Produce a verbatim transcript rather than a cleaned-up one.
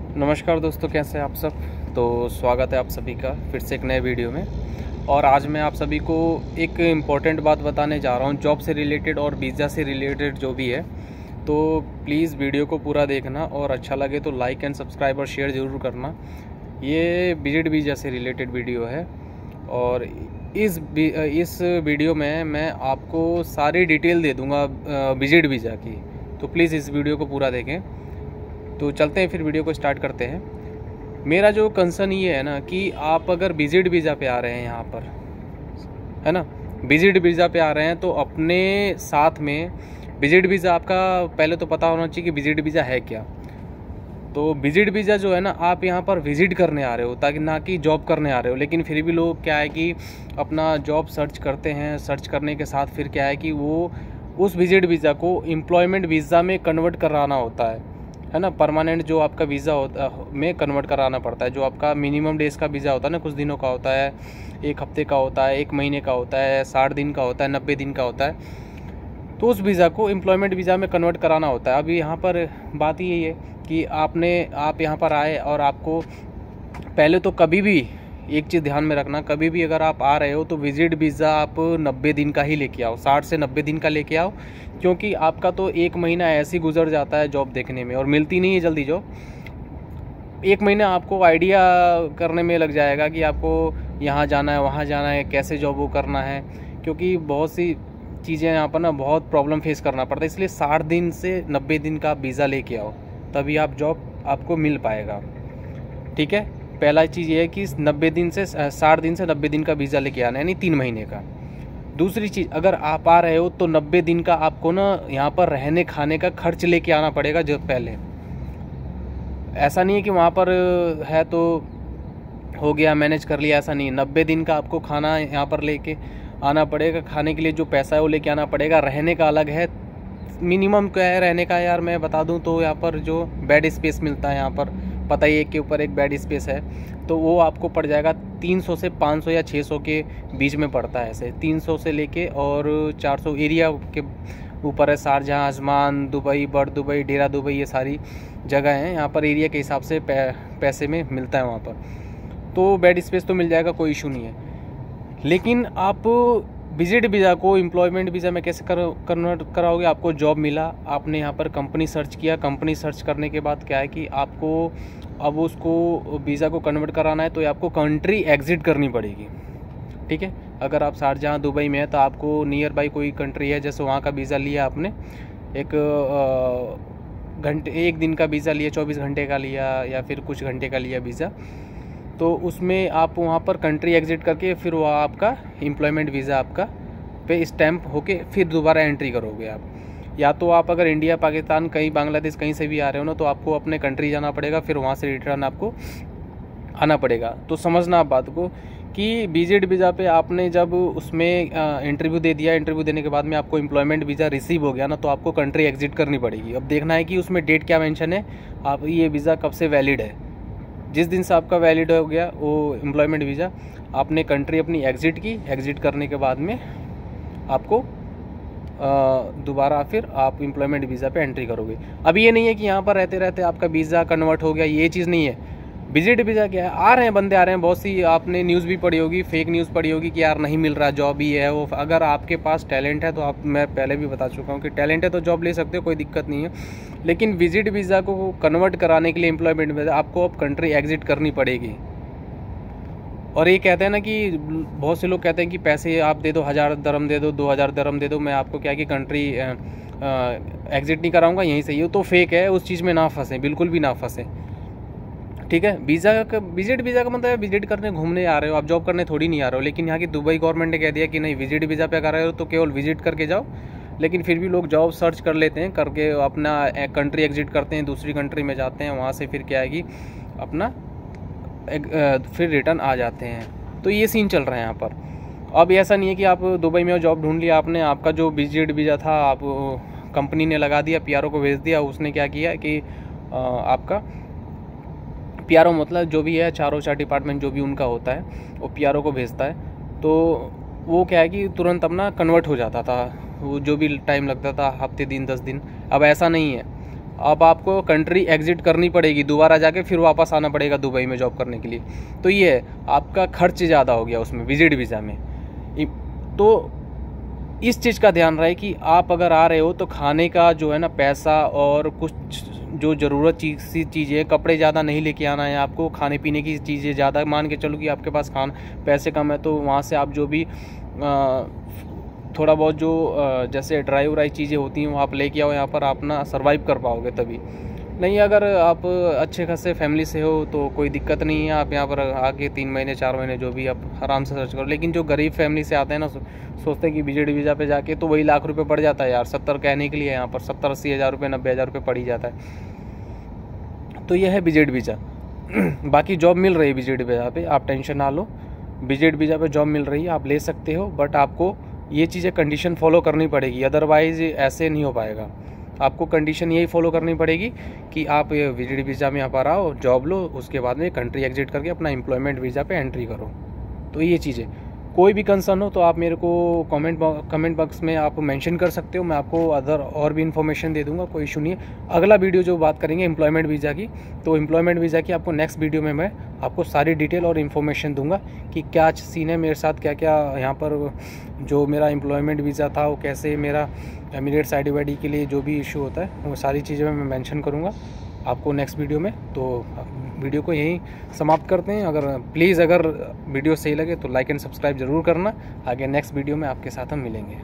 नमस्कार दोस्तों, कैसे हैं आप सब। तो स्वागत है आप सभी का फिर से एक नए वीडियो में। और आज मैं आप सभी को एक इम्पॉर्टेंट बात बताने जा रहा हूं, जॉब से रिलेटेड और वीज़ा से रिलेटेड जो भी है। तो प्लीज़ वीडियो को पूरा देखना और अच्छा लगे तो लाइक एंड सब्सक्राइब और शेयर ज़रूर करना। ये विजिट वीज़ा से रिलेटेड वीडियो है और इस इस वीडियो में मैं आपको सारी डिटेल दे दूँगा विजिट वीज़ा की। तो प्लीज़ इस वीडियो को पूरा देखें। तो चलते हैं, फिर वीडियो को स्टार्ट करते हैं। मेरा जो कंसर्न ये है ना कि आप अगर विजिट वीज़ा पे आ रहे हैं यहाँ पर, है ना, विजिट वीज़ा पे आ रहे हैं तो अपने साथ में विजिट वीज़ा आपका पहले तो पता होना चाहिए कि विजिट वीज़ा है क्या। तो विजिट वीज़ा जो है ना, आप यहाँ पर विजिट करने आ रहे हो ताकि ना कि जॉब करने आ रहे हो। लेकिन फिर भी लोग क्या है कि अपना जॉब सर्च करते हैं। सर्च करने के साथ फिर क्या है कि वो उस विजिट वीज़ा को एम्प्लॉयमेंट वीज़ा में कन्वर्ट कराना होता है है ना। परमानेंट जो आपका वीज़ा होता में कन्वर्ट कराना पड़ता है। जो आपका मिनिमम डेज़ का वीज़ा होता है ना, कुछ दिनों का होता है, एक हफ्ते का होता है, एक महीने का होता है, साठ दिन का होता है, नब्बे दिन का होता है। तो उस वीज़ा को एम्प्लॉयमेंट वीज़ा में कन्वर्ट कराना होता है। अभी यहाँ पर बात यही है कि आपने आप यहाँ पर आए और आपको पहले तो कभी भी एक चीज़ ध्यान में रखना, कभी भी अगर आप आ रहे हो तो विजिट वीज़ा आप नब्बे दिन का ही लेके आओ, साठ से नब्बे दिन का लेके आओ। क्योंकि आपका तो एक महीना ऐसे ही गुजर जाता है जॉब देखने में और मिलती नहीं है जल्दी जॉब। एक महीना आपको आइडिया करने में लग जाएगा कि आपको यहाँ जाना है, वहाँ जाना है, कैसे जॉब वो करना है। क्योंकि बहुत सी चीज़ें यहाँ पर ना बहुत प्रॉब्लम फेस करना पड़ता है। इसलिए साठ दिन से नब्बे दिन का वीज़ा लेके आओ, तभी आप जॉब आपको मिल पाएगा। ठीक है, पहला चीज़ ये है कि नब्बे दिन से साठ दिन से नब्बे दिन का वीज़ा लेके आना है, यानी तीन महीने का। दूसरी चीज़, अगर आप आ रहे हो तो नब्बे दिन का आपको ना यहाँ पर रहने खाने का खर्च लेके आना पड़ेगा। जो पहले ऐसा नहीं है कि वहाँ पर है तो हो गया, मैनेज कर लिया, ऐसा नहीं। नब्बे दिन का आपको खाना यहाँ पर लेके आना पड़ेगा। खाने के लिए जो पैसा है वो लेके आना पड़ेगा। रहने का अलग है। मिनिमम क्या है रहने का, यार मैं बता दूँ तो यहाँ पर जो बेड स्पेस मिलता है, यहाँ पर पता ही एक के ऊपर एक बेड स्पेस है, तो वो आपको पड़ जाएगा तीन सौ से पाँच सौ या छह सौ के बीच में पड़ता है। ऐसे तीन सौ से लेके और चार सौ एरिया के ऊपर है। Sharjah, Ajman, Dubai, Bur Dubai, Deira Dubai, ये सारी जगह हैं। यहाँ पर एरिया के हिसाब से पै, पैसे में मिलता है वहाँ पर। तो बेड स्पेस तो मिल जाएगा, कोई इशू नहीं है। लेकिन आप विजिट वीज़ा को एम्प्लॉयमेंट वीज़ा में कैसे कन्वर्ट कराओगे। आपको जॉब मिला, आपने यहाँ पर कंपनी सर्च किया। कंपनी सर्च करने के बाद क्या है कि आपको अब उसको वीज़ा को कन्वर्ट कराना है तो आपको कंट्री एग्जिट करनी पड़ेगी। ठीक है, अगर आप शारजहाँ दुबई में है तो आपको नियर बाई कोई कंट्री है, जैसे वहाँ का वीज़ा लिया आपने, एक घंटे एक दिन का वीज़ा लिया, चौबीस घंटे का लिया या फिर कुछ घंटे का लिया वीज़ा, तो उसमें आप वहाँ पर कंट्री एग्जिट करके फिर वो आपका एम्प्लॉयमेंट वीज़ा आपका पे स्टैम्प होके फिर दोबारा एंट्री करोगे आप। या तो आप अगर इंडिया, पाकिस्तान, कहीं बांग्लादेश, कहीं से भी आ रहे हो ना, तो आपको अपने कंट्री जाना पड़ेगा, फिर वहाँ से रिटर्न आपको आना पड़ेगा। तो समझना आप बात को कि विजिट वीज़ा पे आपने जब उसमें इंटरव्यू दे दिया, इंटरव्यू देने के बाद में आपको एम्प्लॉयमेंट वीज़ा रिसीव हो गया ना, तो आपको कंट्री एग्जिट करनी पड़ेगी। अब देखना है कि उसमें डेट क्या मेंशन है, आप ये वीज़ा कब से वैलिड है। जिस दिन से आपका वैलिड हो गया वो एम्प्लॉयमेंट वीज़ा, आपने कंट्री अपनी एग्ज़िट की। एग्ज़िट करने के बाद में आपको दोबारा फिर आप एम्प्लॉयमेंट वीज़ा पे एंट्री करोगे। अब ये नहीं है कि यहाँ पर रहते रहते आपका वीज़ा कन्वर्ट हो गया, ये चीज़ नहीं है। विजिट वीज़ा क्या है, आ रहे हैं बंदे, आ रहे हैं बहुत सी, आपने न्यूज़ भी पढ़ी होगी, फेक न्यूज़ पढ़ी होगी कि यार नहीं मिल रहा जॉब, ही है वो। अगर आपके पास टैलेंट है तो आप, मैं पहले भी बता चुका हूँ कि टैलेंट है तो जॉब ले सकते हो, कोई दिक्कत नहीं है। लेकिन विजिट वीज़ा को कन्वर्ट कराने के लिए एम्प्लॉयमेंट वीज़ा आपको अब कंट्री एग्जिट करनी पड़ेगी। और ये कहते हैं ना कि बहुत से लोग कहते हैं कि पैसे आप दे दो, हज़ार दरम दे दो, दो हज़ार दरम दे दो, मैं आपको क्या कि कंट्री एग्जिट नहीं कराऊंगा, यहीं से ही हो। तो फेक है, उस चीज़ में ना फंसे, बिल्कुल भी ना फंसे। ठीक है, वीज़ा का, विजिट वीज़ा का मतलब विजिट करने, घूमने आ रहे हो आप, जॉब करने थोड़ी नहीं आ रहे हो। लेकिन यहाँ की दुबई गवर्नमेंट ने कह दिया कि नहीं, विजिट वीज़ा पे अगर आ रहे हो तो केवल विजिट करके जाओ। लेकिन फिर भी लोग जॉब सर्च कर लेते हैं, करके अपना कंट्री एग्जिट करते हैं, दूसरी कंट्री में जाते हैं, वहाँ से फिर क्या है कि अपना फिर रिटर्न आ जाते हैं। तो ये सीन चल रहा है यहाँ पर। अब ऐसा नहीं है कि आप दुबई में जॉब ढूंढ लिया आपने, आपका जो विजिट वीज़ा था आप कंपनी ने लगा दिया, पीआरओ को भेज दिया। उसने क्या किया कि आपका पीआरओ मतलब जो भी है, चारों चार डिपार्टमेंट जो भी उनका होता है वो पीआरओ को भेजता है। तो वो क्या है कि तुरंत अपना कन्वर्ट हो जाता था, वो जो भी टाइम लगता था, हफ्ते दिन, दस दिन। अब ऐसा नहीं है, अब आपको कंट्री एग्जिट करनी पड़ेगी, दोबारा जाके फिर वापस आना पड़ेगा दुबई में जॉब करने के लिए। तो ये है, आपका खर्च ज़्यादा हो गया उसमें विजिट वीज़ा में। तो इस चीज़ का ध्यान रहे कि आप अगर आ रहे हो तो खाने का जो है ना पैसा और कुछ जो ज़रूरत चीज़ सी चीज़ें, कपड़े ज़्यादा नहीं लेके आना है आपको, खाने पीने की चीज़ें ज़्यादा, मान के चलो कि आपके पास खान पैसे कम है तो वहाँ से आप जो भी आ, थोड़ा बहुत जो जैसे ड्राई व्राई चीज़ें होती हैं वो आप लेके आओ, यहाँ पर आप ना सर्वाइव कर पाओगे तभी। नहीं अगर आप अच्छे खासे फैमिली से हो तो कोई दिक्कत नहीं है, आप यहाँ पर आके तीन महीने चार महीने जो भी आप आराम से सर्च करो। लेकिन जो गरीब फैमिली से आते हैं ना, सोचते हैं कि विजिट वीज़ा पे जाके तो वही लाख रुपए पड़ जाता है यार, सत्तर कहने के लिए यहाँ पर सत्तर अस्सी हज़ार रुपये नब्बे हज़ार रुपये पड़ ही जाता है। तो यह है विजिट वीज़ा। बाकी जॉब मिल रही है विजिट वीज़ा पे, आप टेंशन ना लो, विजिट वीज़ा पे जॉब मिल रही है, आप ले सकते हो। बट आपको ये चीज़ें कंडीशन फॉलो करनी पड़ेगी, अदरवाइज़ ऐसे नहीं हो पाएगा। आपको कंडीशन यही फॉलो करनी पड़ेगी कि आप विजिट वीज़ा में यहाँ पर आओ, जॉब लो, उसके बाद में कंट्री एग्जिट करके अपना एम्प्लॉयमेंट वीज़ा पे एंट्री करो। तो ये चीज़ें, कोई भी कंसर्न हो तो आप मेरे को कमेंट कमेंट बॉक्स में आप मेंशन कर सकते हो, मैं आपको अदर और भी इन्फॉर्मेशन दे दूंगा, कोई इशू नहीं है। अगला वीडियो जो बात करेंगे एम्प्लॉयमेंट वीज़ा की, तो एम्प्लॉयमेंट वीज़ा की आपको नेक्स्ट वीडियो में मैं आपको सारी डिटेल और इन्फॉर्मेशन दूंगा कि क्या सीन है मेरे साथ, क्या क्या यहाँ पर जो मेरा एम्प्लॉयमेंट वीज़ा था वो कैसे मेरा एमिरेट्स आई डी वाई डी के लिए जो भी इशू होता है वो सारी चीज़ें मैं मेंशन करूँगा आपको नेक्स्ट वीडियो में। तो वीडियो को यहीं समाप्त करते हैं। अगर प्लीज़ अगर वीडियो सही लगे तो लाइक एंड सब्सक्राइब ज़रूर करना। आगे नेक्स्ट वीडियो में आपके साथ हम मिलेंगे।